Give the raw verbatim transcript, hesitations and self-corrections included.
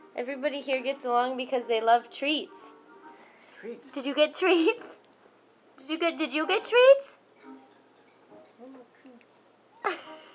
Everybody here gets along because they love treats. Treats. Did you get treats? Did you get? Did you get treats? I love treats.